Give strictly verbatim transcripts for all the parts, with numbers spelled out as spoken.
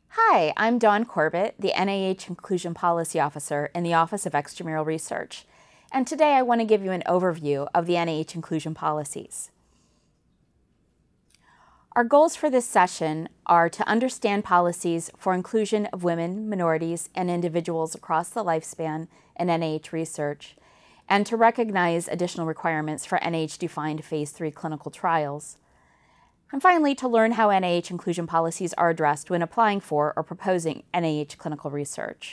Hi, I'm Dawn Corbett, the N I H Inclusion Policy Officer in the Office of Extramural Research, and today I want to give you an overview of the N I H inclusion policies. Our goals for this session are to understand policies for inclusion of women, minorities, and individuals across the lifespan in N I H research, and to recognize additional requirements for N I H-defined phase three clinical trials. And finally, to learn how N I H inclusion policies are addressed when applying for or proposing N I H clinical research.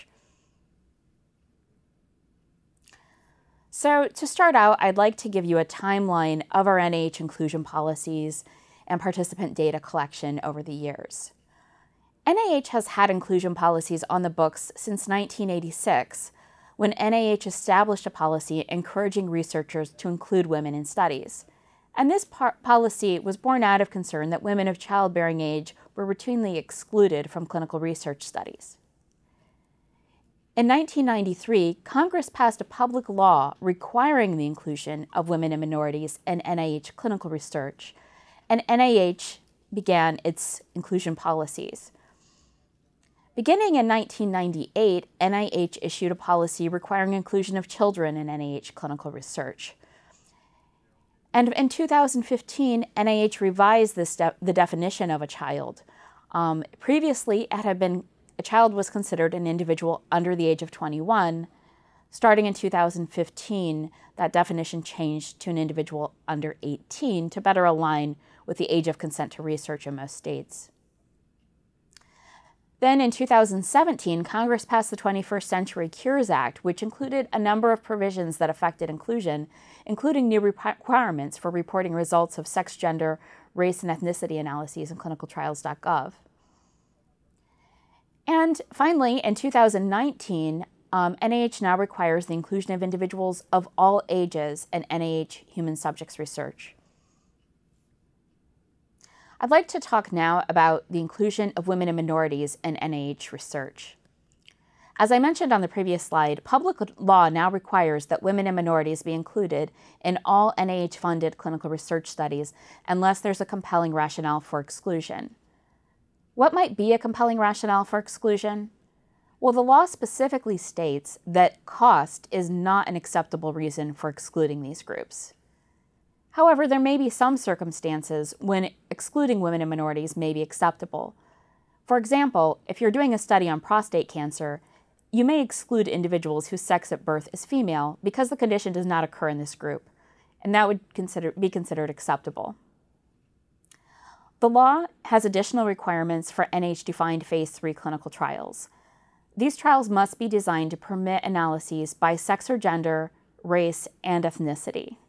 So to start out, I'd like to give you a timeline of our N I H inclusion policies and participant data collection over the years. N I H has had inclusion policies on the books since nineteen eighty-six, when N I H established a policy encouraging researchers to include women in studies. And this policy was born out of concern that women of childbearing age were routinely excluded from clinical research studies. In nineteen ninety-three, Congress passed a public law requiring the inclusion of women and minorities in N I H clinical research, and N I H began its inclusion policies. Beginning in nineteen ninety-eight, N I H issued a policy requiring inclusion of children in N I H clinical research. And in two thousand fifteen, N I H revised this de the definition of a child. Um, previously, it had been a child was considered an individual under the age of twenty-one. Starting in two thousand fifteen, that definition changed to an individual under eighteen to better align with the age of consent to research in most states. Then in two thousand seventeen, Congress passed the twenty-first Century Cures Act, which included a number of provisions that affected inclusion, including new requirements for reporting results of sex, gender, race, and ethnicity analyses in clinical trials dot gov. And finally, in two thousand nineteen, um, N I H now requires the inclusion of individuals of all ages in N I H human subjects research. I'd like to talk now about the inclusion of women and minorities in N I H research. As I mentioned on the previous slide, public law now requires that women and minorities be included in all N I H-funded clinical research studies unless there's a compelling rationale for exclusion. What might be a compelling rationale for exclusion? Well, the law specifically states that cost is not an acceptable reason for excluding these groups. However, there may be some circumstances when excluding women and minorities may be acceptable. For example, if you're doing a study on prostate cancer, you may exclude individuals whose sex at birth is female because the condition does not occur in this group, and that would consider, be considered acceptable. The law has additional requirements for N I H-defined phase three clinical trials. These trials must be designed to permit analyses by sex or gender, race, and ethnicity.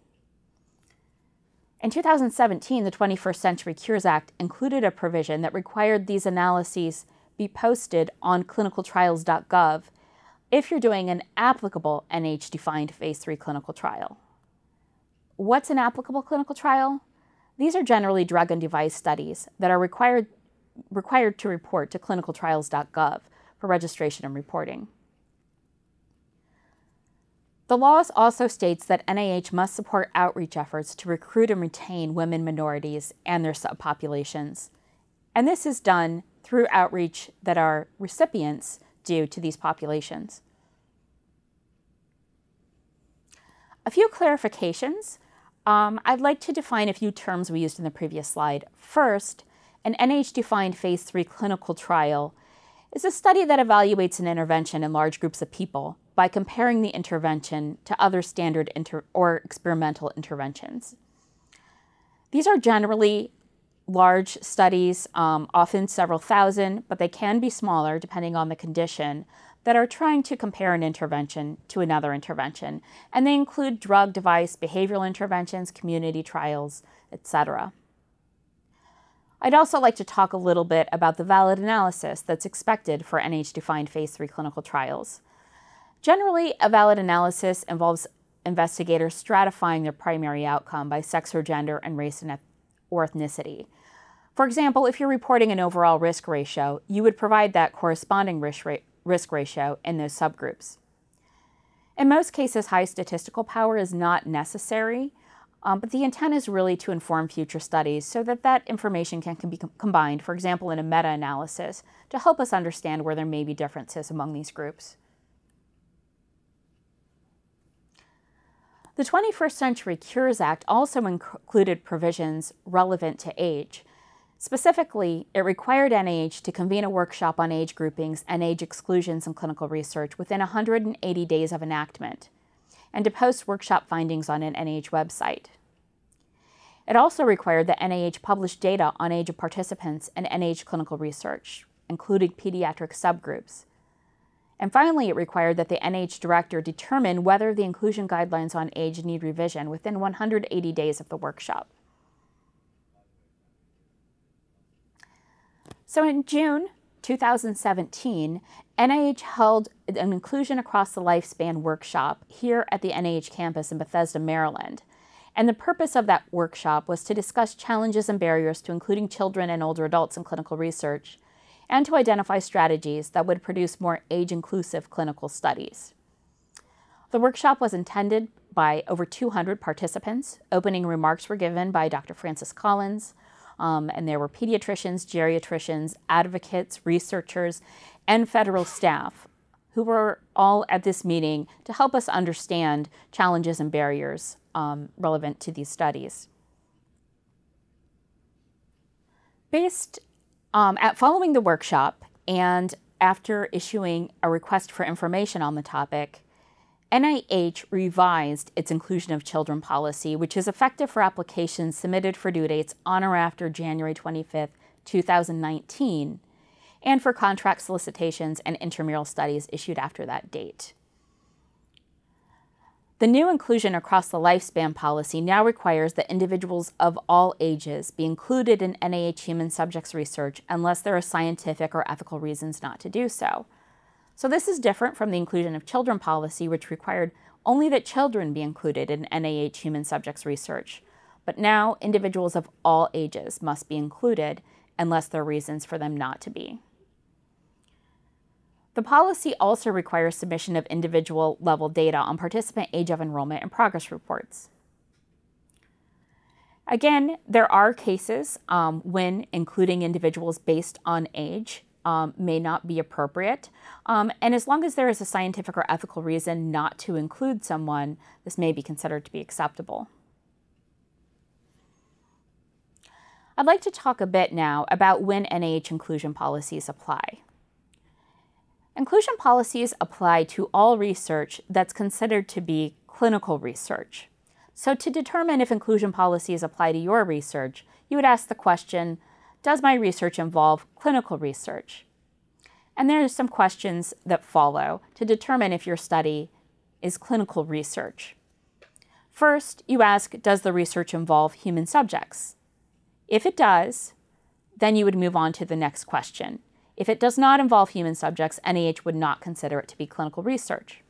In two thousand seventeen, the twenty-first Century Cures Act included a provision that required these analyses be posted on clinical trials dot gov if you're doing an applicable N I H-defined phase three clinical trial. What's an applicable clinical trial? These are generally drug and device studies that are required, required to report to clinical trials dot gov for registration and reporting. The law also states that N I H must support outreach efforts to recruit and retain women, minorities, and their subpopulations. And this is done through outreach that our recipients do to these populations. A few clarifications. Um, I'd like to define a few terms we used in the previous slide. First, an N I H-defined phase three clinical trial is a study that evaluates an intervention in large groups of people by comparing the intervention to other standard inter or experimental interventions. These are generally large studies, um, often several thousand, but they can be smaller depending on the condition, that are trying to compare an intervention to another intervention. And they include drug, device, behavioral interventions, community trials, et cetera. I'd also like to talk a little bit about the valid analysis that's expected for N I H-defined phase three clinical trials. Generally, a valid analysis involves investigators stratifying their primary outcome by sex or gender and race and or ethnicity. For example, if you're reporting an overall risk ratio, you would provide that corresponding risk, ra risk ratio in those subgroups. In most cases, high statistical power is not necessary, Um, but the intent is really to inform future studies so that that information can, can be com combined, for example, in a meta-analysis, to help us understand where there may be differences among these groups. The twenty-first Century Cures Act also included provisions relevant to age. Specifically, it required N I H to convene a workshop on age groupings and age exclusions in clinical research within one hundred eighty days of enactment, and to post workshop findings on an N I H website. It also required that N I H publish data on age of participants in N I H clinical research, including pediatric subgroups. And finally, it required that the N I H director determine whether the inclusion guidelines on age need revision within one hundred eighty days of the workshop. So in June two thousand seventeen, N I H held an Inclusion Across the Lifespan workshop here at the N I H campus in Bethesda, Maryland. And the purpose of that workshop was to discuss challenges and barriers to including children and older adults in clinical research, and to identify strategies that would produce more age-inclusive clinical studies. The workshop was attended by over two hundred participants. Opening remarks were given by Doctor Francis Collins, um, and there were pediatricians, geriatricians, advocates, researchers, and federal staff who were all at this meeting to help us understand challenges and barriers um, relevant to these studies. Based Um, at following the workshop and after issuing a request for information on the topic, N I H revised its inclusion of children policy, which is effective for applications submitted for due dates on or after January twenty-fifth, two thousand nineteen, and for contract solicitations and intramural studies issued after that date. The new Inclusion Across the Lifespan policy now requires that individuals of all ages be included in N I H human subjects research unless there are scientific or ethical reasons not to do so. So this is different from the Inclusion of Children policy, which required only that children be included in N I H human subjects research. But now individuals of all ages must be included unless there are reasons for them not to be. The policy also requires submission of individual-level data on participant age of enrollment and progress reports. Again, there are cases um, when including individuals based on age um, may not be appropriate, um, and as long as there is a scientific or ethical reason not to include someone, this may be considered to be acceptable. I'd like to talk a bit now about when N I H inclusion policies apply. Inclusion policies apply to all research that's considered to be clinical research. So to determine if inclusion policies apply to your research, you would ask the question, does my research involve clinical research? And there are some questions that follow to determine if your study is clinical research. First, you ask, does the research involve human subjects? If it does, then you would move on to the next question. If it does not involve human subjects, N I H would not consider it to be clinical research.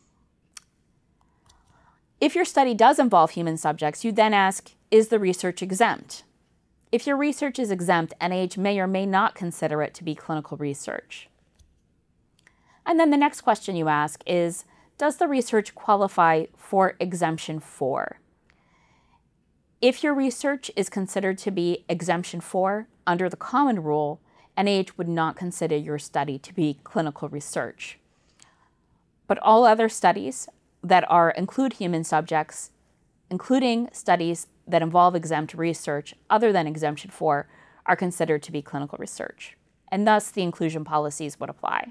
If your study does involve human subjects, you then ask, is the research exempt? If your research is exempt, N I H may or may not consider it to be clinical research. And then the next question you ask is, does the research qualify for exemption four? If your research is considered to be exemption four under the common rule, N I H would not consider your study to be clinical research. But all other studies that are include human subjects, including studies that involve exempt research other than exemption four, are considered to be clinical research, and thus the inclusion policies would apply.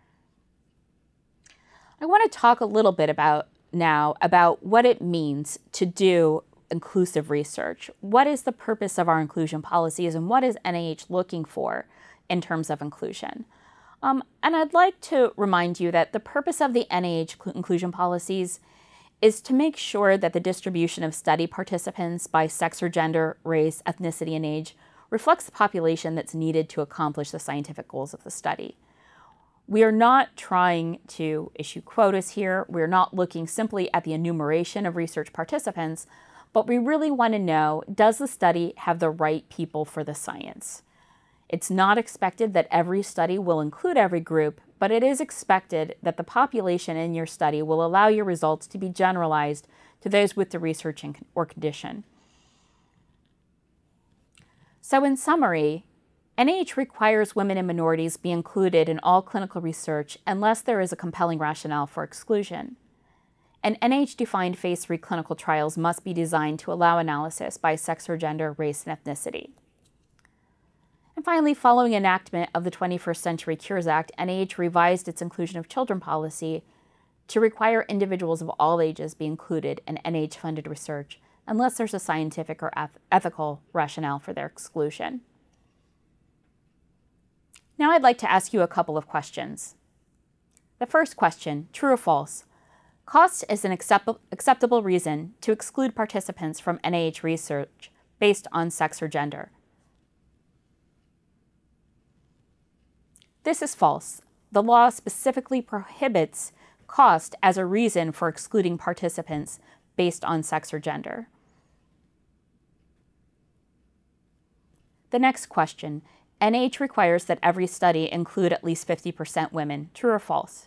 I want to talk a little bit about now about what it means to do inclusive research. What is the purpose of our inclusion policies, and what is N I H looking for in terms of inclusion? Um, and I'd like to remind you that the purpose of the N I H inclusion policies is to make sure that the distribution of study participants by sex or gender, race, ethnicity, and age reflects the population that's needed to accomplish the scientific goals of the study. We are not trying to issue quotas here. We're not looking simply at the enumeration of research participants, but we really want to know, does the study have the right people for the science? It's not expected that every study will include every group, but it is expected that the population in your study will allow your results to be generalized to those with the research or condition. So in summary, N I H requires women and minorities be included in all clinical research unless there is a compelling rationale for exclusion. And N I H-defined phase three clinical trials must be designed to allow analysis by sex or gender, race, and ethnicity. And finally, following enactment of the twenty-first Century Cures Act, N I H revised its inclusion of children policy to require individuals of all ages be included in N I H-funded research unless there's a scientific or eth- ethical rationale for their exclusion. Now I'd like to ask you a couple of questions. The first question, true or false? Cost is an accept- acceptable reason to exclude participants from N I H research based on sex or gender. This is false. The law specifically prohibits cost as a reason for excluding participants based on sex or gender. The next question, N I H requires that every study include at least fifty percent women. True or false?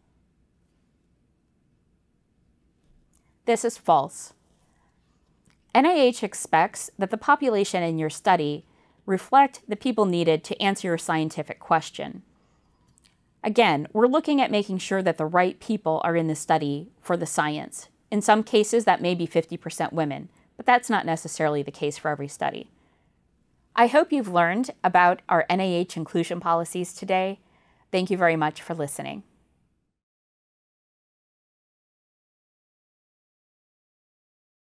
This is false. N I H expects that the population in your study reflect the people needed to answer your scientific question. Again, we're looking at making sure that the right people are in the study for the science. In some cases, that may be fifty percent women, but that's not necessarily the case for every study. I hope you've learned about our N I H inclusion policies today. Thank you very much for listening.